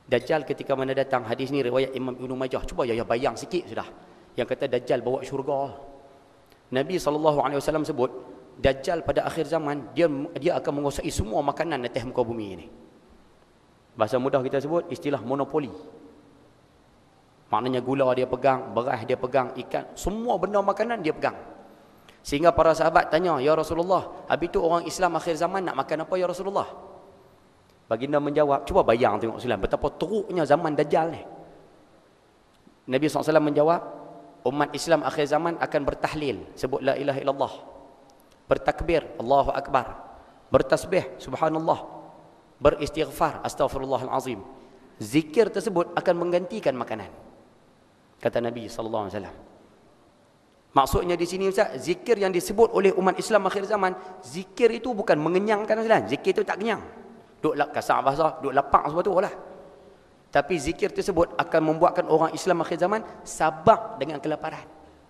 Dajjal ketika mana datang, hadis ni riwayat Imam Ibnu Majah. Cuba ya bayang sikit sudah. Yang kata Dajjal bawa syurga. Nabi SAW sebut, Dajjal pada akhir zaman, dia akan menguasai semua makanan atas muka bumi ini. Bahasa mudah kita sebut, istilah monopoli. Maknanya gula dia pegang, beras dia pegang, ikan, semua benda makanan dia pegang. Sehingga para sahabat tanya, Ya Rasulullah, habis tu orang Islam akhir zaman nak makan apa ya Rasulullah? Baginda menjawab, cuba bayang tengok Islam, betapa teruknya zaman Dajjal ni. Nabi SAW menjawab, umat Islam akhir zaman akan bertahlil, sebut la ilaha illallah, bertakbir, Allahu Akbar, bertasbih, subhanallah, beristighfar, astaghfirullahalazim. Zikir tersebut akan menggantikan makanan, kata Nabi SAW. Maksudnya di sini Ustaz, zikir yang disebut oleh umat Islam akhir zaman, zikir itu bukan mengenyangkan Ustaz. Zikir itu tak kenyang. Duk kasar bahasa, duk lapak sebab tu lah. Tapi zikir tersebut akan membuatkan orang Islam akhir zaman sabar dengan kelaparan.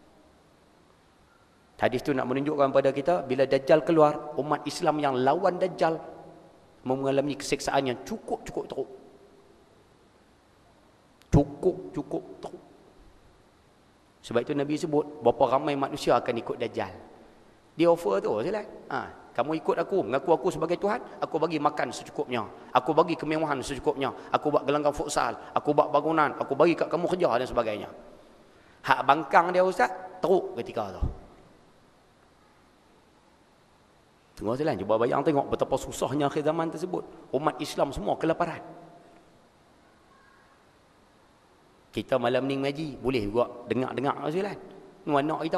Hadis tu nak menunjukkan pada kita, bila Dajjal keluar, umat Islam yang lawan Dajjal mengalami keseksaan yang cukup teruk. Cukup teruk. Sebab itu Nabi sebut, berapa ramai manusia akan ikut Dajjal. Dia offer tu, silat. Kamu ikut aku, mengaku aku sebagai Tuhan, aku bagi makan secukupnya, aku bagi kemewahan secukupnya, aku buat gelanggang futsal, aku buat bangunan, aku bagi kat kamu kerja dan sebagainya. Hak bangkang dia Ustaz, teruk ketika tu. Tengok silat, cuba bayang tengok betapa susahnya akhir zaman tersebut. Umat Islam semua kelaparan. Kita malam ni ngaji, boleh juga dengar-dengar silat. Anak kita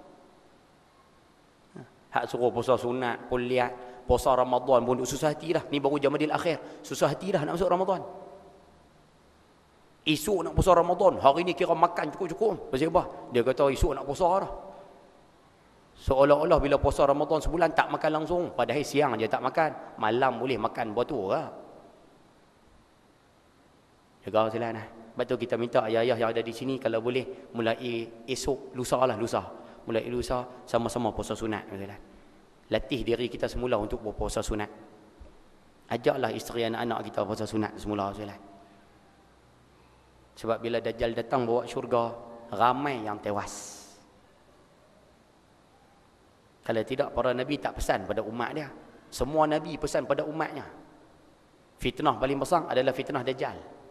hak suruh puasa sunat, kuliah, puasa Ramadan pun susah hati dah. Ni baru Jamadil Akhir. Susah hati dah nak masuk Ramadan. Esok nak puasa Ramadan. Hari ni kira makan cukup-cukup. Pasal apa? Dia kata esok nak puasa dah. Seolah-olah bila puasa Ramadan sebulan tak makan langsung. Padahal siang je tak makan. Malam boleh makan buat tu lah. Jaga silah nah. Sebab tu kita minta ayah-ayah yang ada di sini kalau boleh mulai esok, lusa. Mulai lusa sama-sama puasa sunat. Latih diri kita semula untuk berpuasa sunat. Ajaklah isteri anak-anak kita puasa sunat semula. Sebab bila Dajjal datang bawa syurga, ramai yang tewas. Kalau tidak, para Nabi tak pesan pada umat dia. Semua Nabi pesan pada umatnya. Fitnah paling besar adalah fitnah Dajjal.